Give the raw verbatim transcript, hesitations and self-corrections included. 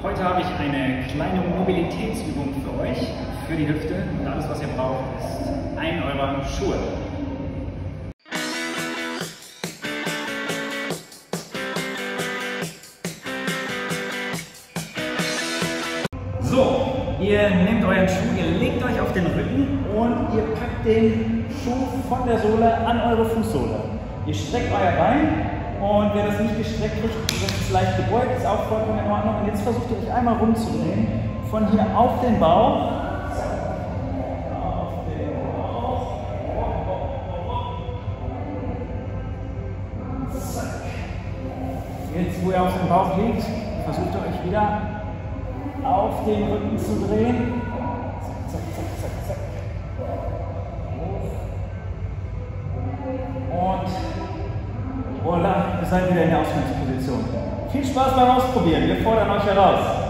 Heute habe ich eine kleine Mobilitätsübung für euch, für die Hüfte, und alles, was ihr braucht, ist ein eurer Schuhe. So, ihr nehmt euren Schuh, ihr legt euch auf den Rücken und ihr packt den Schuh von der Sohle an eure Fußsohle. Ihr streckt euer Bein. Und wer das nicht gestreckt kriegt, das ist leicht gebeugt, ist auch vollkommen in Ordnung. Und jetzt versucht ihr euch einmal rumzudrehen, von hier auf den Bauch. Auf den Bauch. Zack. Jetzt, wo ihr auf dem Bauch liegt, versucht ihr euch wieder auf den Rücken zu drehen. Zack, zack, zack, zack, zack. Und voilà, ihr seid wieder in der Ausgangsposition. Viel Spaß beim Ausprobieren, wir fordern euch heraus.